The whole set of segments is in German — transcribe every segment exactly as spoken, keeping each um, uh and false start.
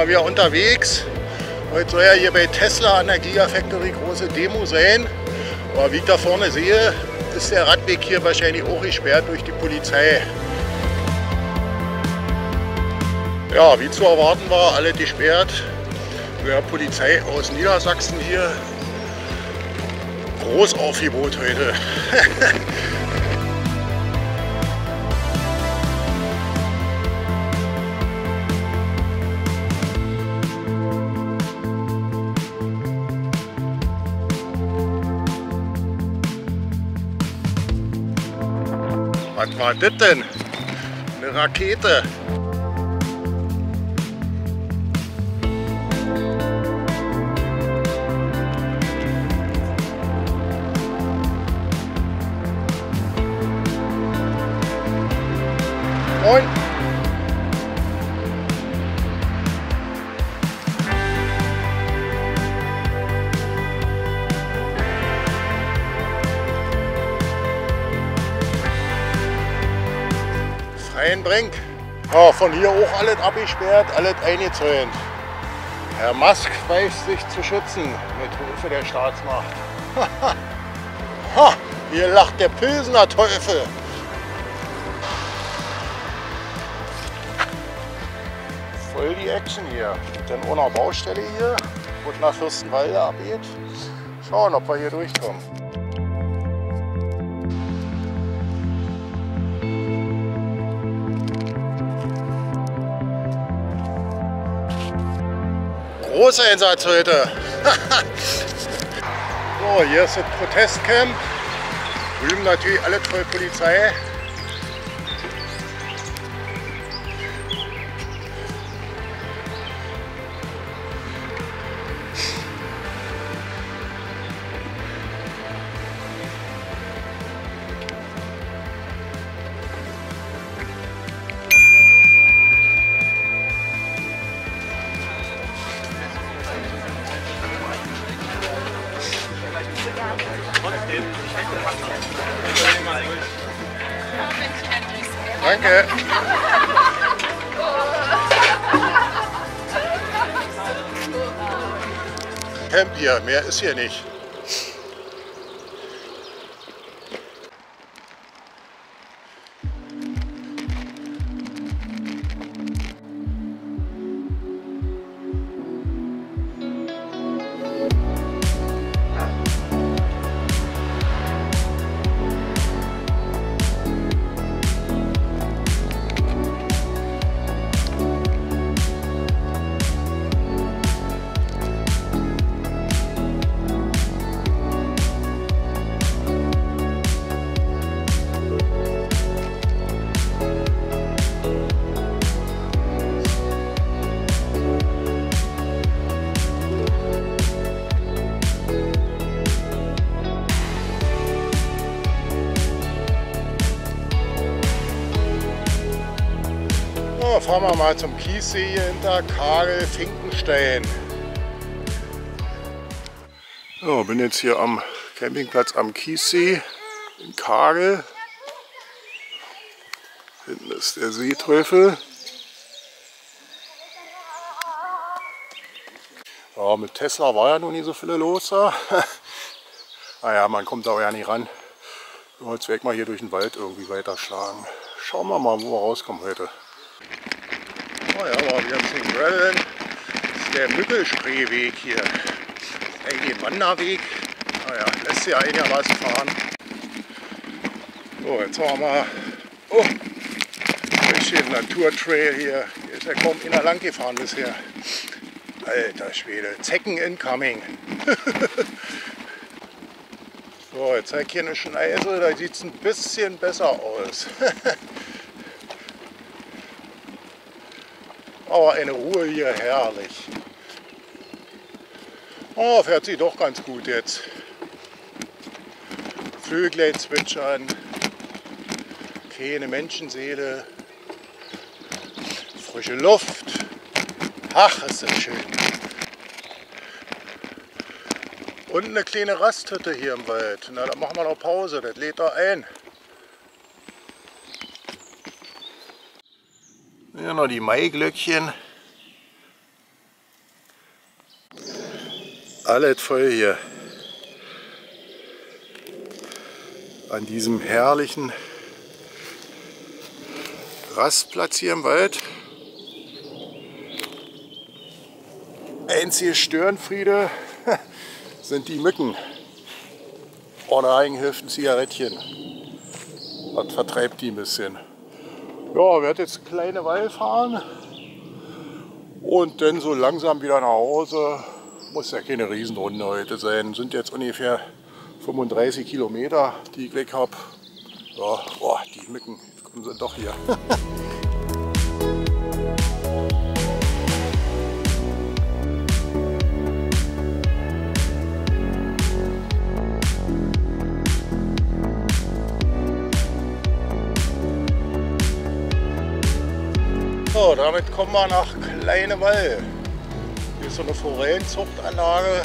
mal wieder unterwegs. Heute soll ja hier bei Tesla an der Gigafactory große Demo sein. Aber wie ich da vorne sehe, ist der Radweg hier wahrscheinlich auch gesperrt durch die Polizei. Ja, wie zu erwarten war, alles gesperrt. Ja, Polizei aus Niedersachsen hier. Großaufgebot heute. Was war das denn? Eine Rakete. Moin. Freienbrink. Ja, von hier auch alles abgesperrt, alles eingezäunt. Herr Musk weiß sich zu schützen mit Hilfe der Staatsmacht. Ha, hier lacht der Pilsener Teufel. Voll die Action hier. Dann ohne Baustelle hier, wo nach Fürstenwalde abgeht. Schauen, ob wir hier durchkommen. Großer Einsatz heute. So, hier ist das Protestcamp. Drüben natürlich alle voll Polizei. Danke. Camp hier, mehr ist hier nicht. So, fahren wir mal zum Kiessee hier hinter Kagel-Finkenstein. So, bin jetzt hier am Campingplatz am Kiessee in Kagel. Hinten ist der Seeteufel. Ja, mit Tesla war ja noch nie so viele los da. Naja, man kommt da auch ja nicht ran. Jetzt werde ich mal hier durch den Wald irgendwie weiterschlagen. Schauen wir mal, wo wir rauskommen heute. Oh ja, mal wieder zum Graveln. Das ist der Mückelspreeweg hier. Das ist eigentlich ein Wanderweg. Naja, lässt sich einigermaßen fahren. So, jetzt haben wir mal oh, ein bisschen Naturtrail hier. Hier ist ja kaum einer lang gefahren bisher. Alter Schwede, Zecken incoming. So, jetzt zeige ich hier eine Schneise, da sieht es ein bisschen besser aus. Aber eine Ruhe hier, herrlich. Oh, fährt sie doch ganz gut jetzt. Vögel zwitschern, keine Menschenseele, frische Luft. Ach, ist das schön. Und eine kleine Rasthütte hier im Wald. Na, da machen wir noch Pause, das lädt da ein. Hier noch die Maiglöckchen. alles voll hier. An diesem herrlichen Rastplatz hier im Wald. Einzige Störenfriede sind die Mücken. Ohne Eigen hilft ein Zigarettchen. Das vertreibt die ein bisschen. Ja, wir werden jetzt eine kleine Weile fahren und dann so langsam wieder nach Hause. Muss ja keine Riesenrunde heute sein. Sind jetzt ungefähr fünfunddreißig Kilometer, die ich weg habe. Ja, oh, die Mücken kommen sie doch hier. So, damit kommen wir nach Kleinewall. Hier ist so eine Forellenzuchtanlage.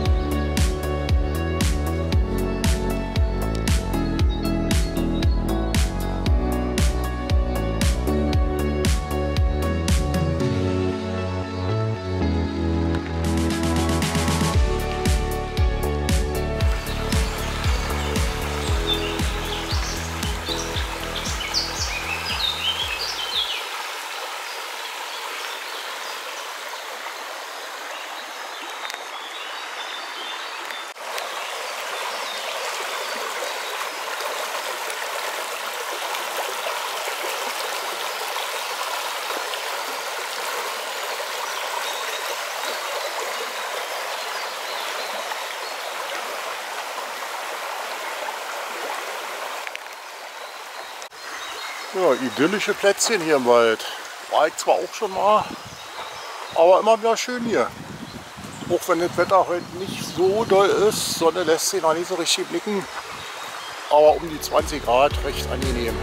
Ja, idyllische Plätzchen hier im Wald. War ich zwar auch schon mal, aber immer wieder schön hier. Auch wenn das Wetter heute nicht so doll ist, Sonne lässt sich noch nicht so richtig blicken, aber um die zwanzig Grad recht angenehm.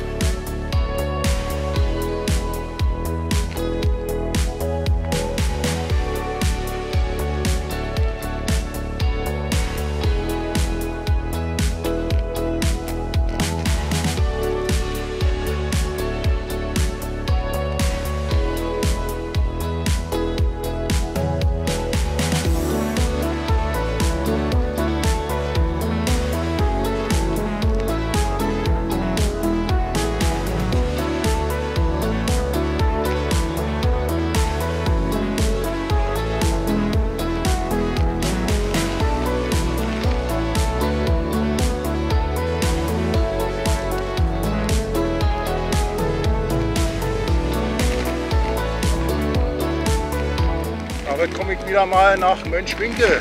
Damit komme ich wieder mal nach Mönchwinkel.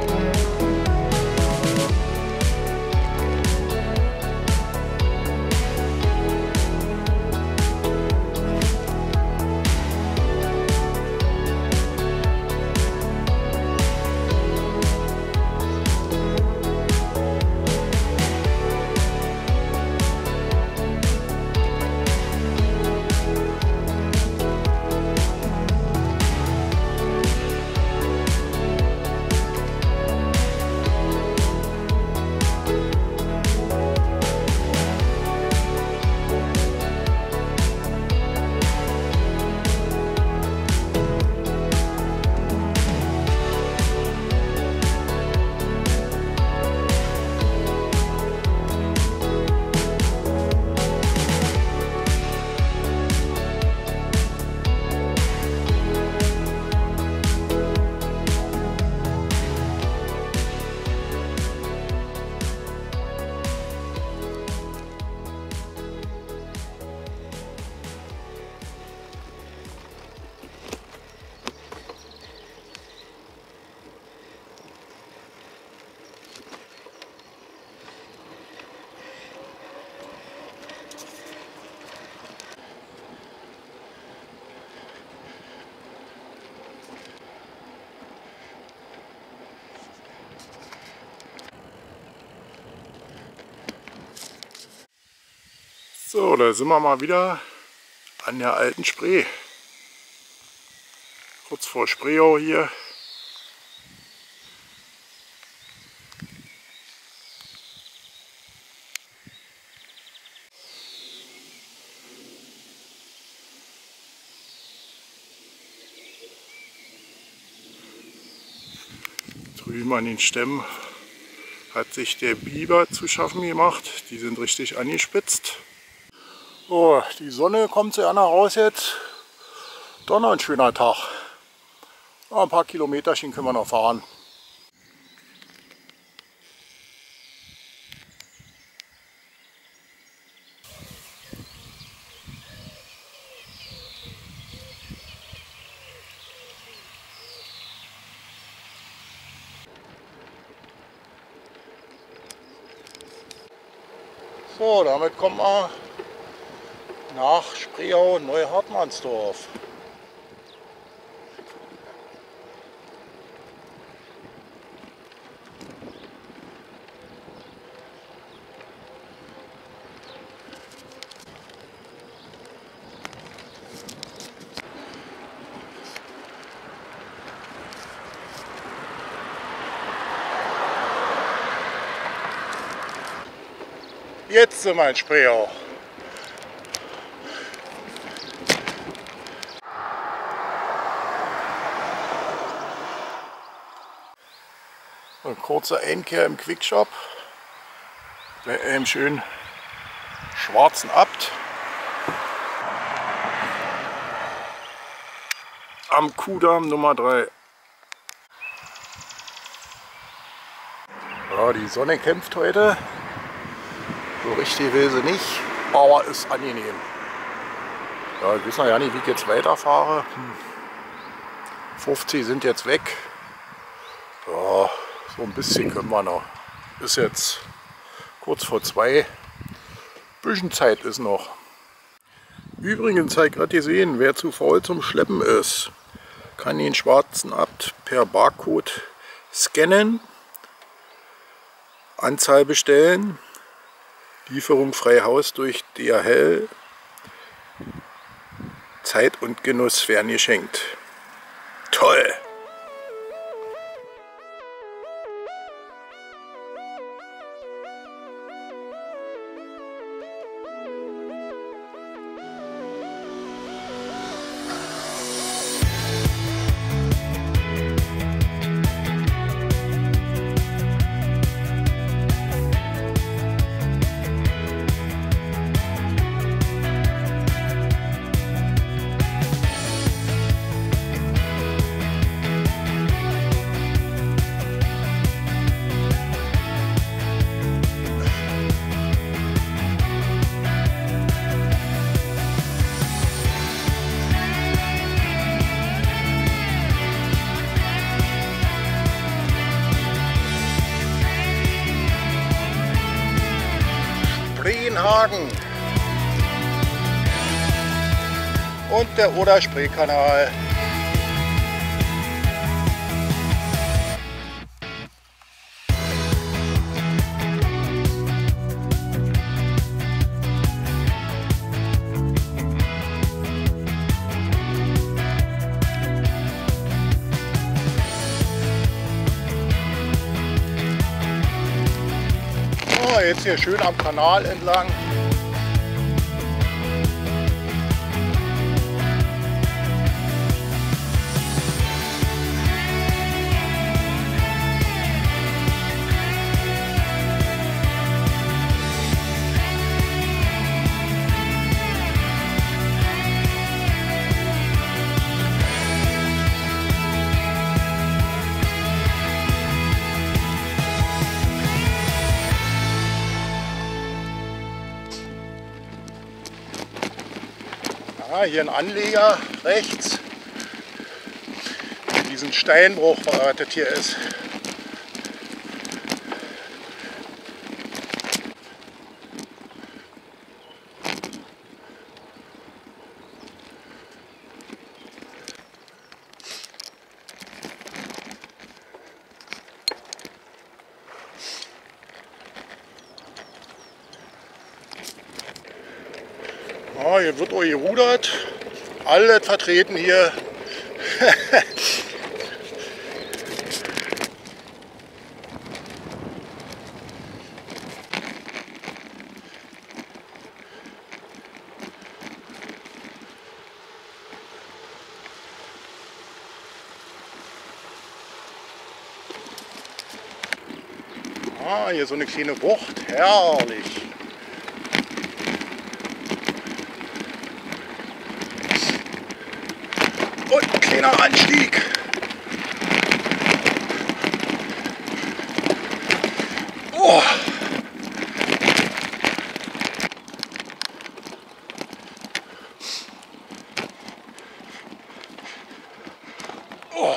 So, da sind wir mal wieder an der alten Spree. Kurz vor Spreeau hier. Drüben an den Stämmen hat sich der Biber zu schaffen gemacht. Die sind richtig angespitzt. Oh, die Sonne kommt so gerne raus jetzt. Doch noch ein schöner Tag. Noch ein paar Kilometerchen können wir noch fahren. So, damit kommt man nach Spreeau Neuhartmannsdorf. Jetzt sind wir in Spreeau. Eine kurze Einkehr im Quickshop bei einem schönen schwarzen Abt am Kuhdamm Nummer drei. Ja, die Sonne kämpft heute. So richtig will sie nicht, aber ist angenehm. Ja, ich weiß noch ja nicht, wie ich jetzt weiterfahre. fünfzig sind jetzt weg. Ja, so ein bisschen können wir noch. Ist jetzt kurz vor zwei. Bisschen Zeit ist noch. Übrigens habe ich gerade gesehen, wer zu faul zum Schleppen ist, kann den schwarzen Abt per Barcode scannen, Anzahl bestellen. Lieferung frei Haus durch D H L. Zeit und Genuss werden geschenkt. Toll! Hagen und der Oder-Spree-Kanal. Oh, jetzt hier schön am Kanal entlang. Ja, hier ein Anleger rechts, diesen Steinbruch, was das hier ist. Ja, hier wird auch gerudert, alle vertreten hier. Ah, hier so eine kleine Bucht, herrlich. Und ein kleiner Anstieg. Oh. Oh.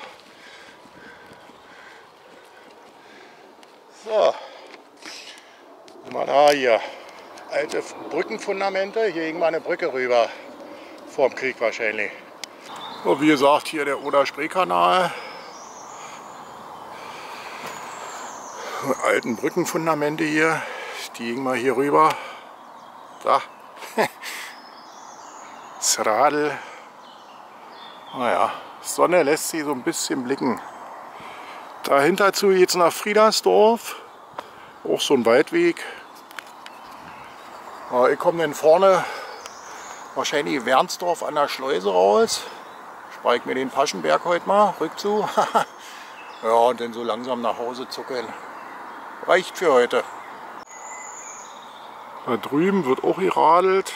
So, sind wir da hier. Alte Brückenfundamente, hier ging mal eine Brücke rüber, vor dem Krieg wahrscheinlich. So, wie gesagt, hier der Oder-Spree-Kanal. Alten Brückenfundamente hier, die gingen mal hier rüber. Da. Das Radl. Naja, Sonne lässt sie so ein bisschen blicken. Dahinter zu geht es nach Friedersdorf. Auch so ein Waldweg. Ja, ich komme dann vorne wahrscheinlich Wernsdorf an der Schleuse raus. Spare ich mir den Paschenberg heute mal, rückzu. Ja, und dann so langsam nach Hause zuckeln. Reicht für heute. Da drüben wird auch geradelt.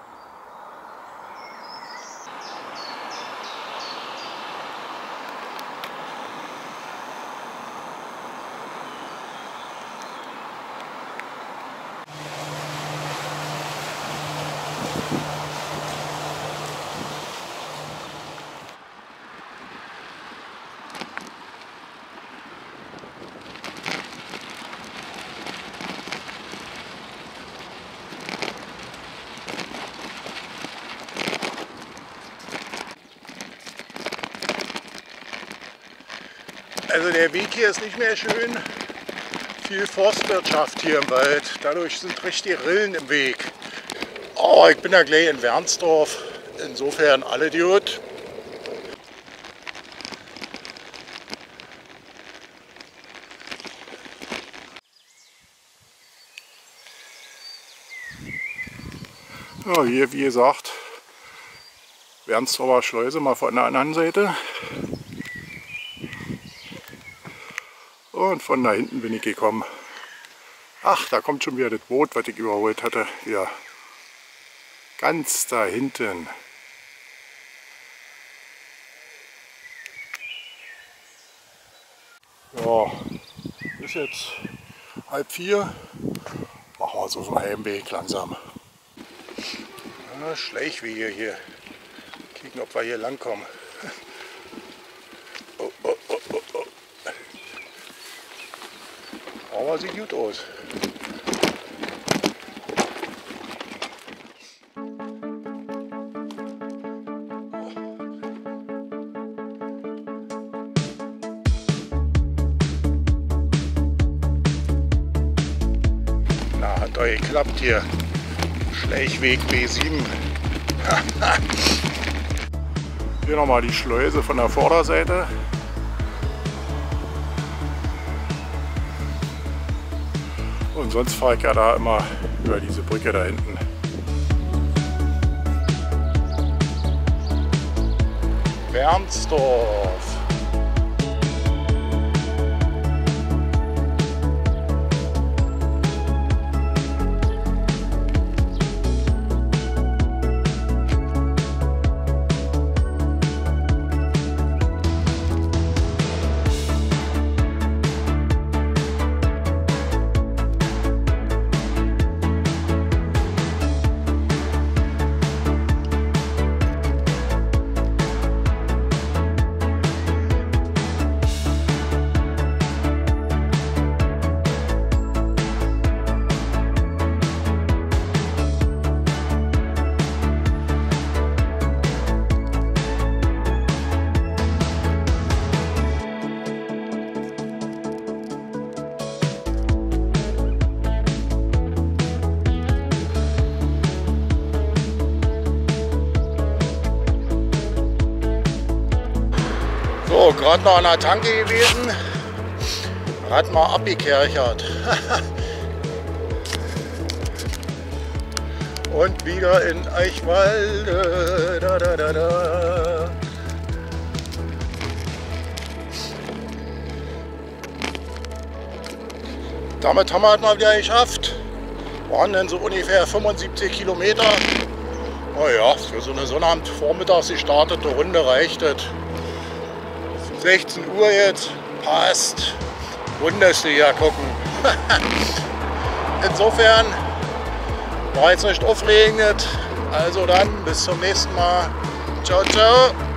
Also der Weg hier ist nicht mehr schön. Viel Forstwirtschaft hier im Wald. Dadurch sind richtige Rillen im Weg. Oh, ich bin ja gleich in Wernsdorf. Insofern alle gut. Ja, hier wie gesagt, Wernsdorfer Schleuse mal von der anderen Seite. Und von da hinten bin ich gekommen. Ach, da kommt schon wieder das Boot, was ich überholt hatte. Ja, ganz da hinten. Ja, ist jetzt halb vier. Machen wir so einen Heimweg langsam. Ja, Schleichwege hier. Kicken, ob wir hier lang kommen. Oh, oh, oh, oh, oh. Aber sieht gut aus. Na, hat doch geklappt hier. Schleichweg B sieben. Hier nochmal die Schleuse von der Vorderseite. Und sonst fahre ich ja da immer über diese Brücke da hinten. Wernsdorf. So, gerade noch an der Tanke gewesen, hat mal abgekerchert. Und wieder in Eichwalde. Da, da, da, da. damit haben wir es mal wieder geschafft. Waren dann so ungefähr fünfundsiebzig Kilometer. Naja, für so eine Sonnabendvormittags gestartete Runde reicht es. sechzehn Uhr jetzt, passt. Bundesliga gucken. Insofern war jetzt nicht aufregend. Also dann, bis zum nächsten Mal. Ciao, ciao.